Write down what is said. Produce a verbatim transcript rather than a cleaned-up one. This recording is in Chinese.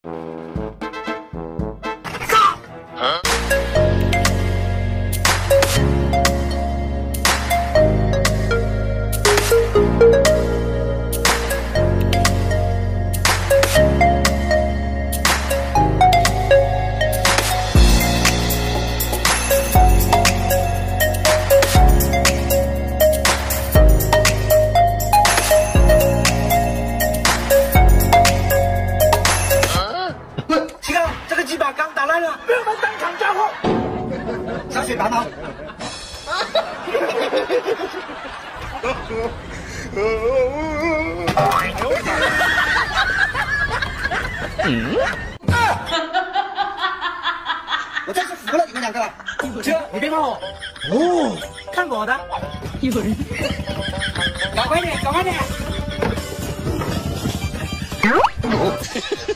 杀！七哥，这个鸡巴刚打烂了，不要们当场抓获。下水打倒。嗯。我真是服了你们两个了。哥，你别怕我。哦，看我的。有人。搞快点，搞快点。哦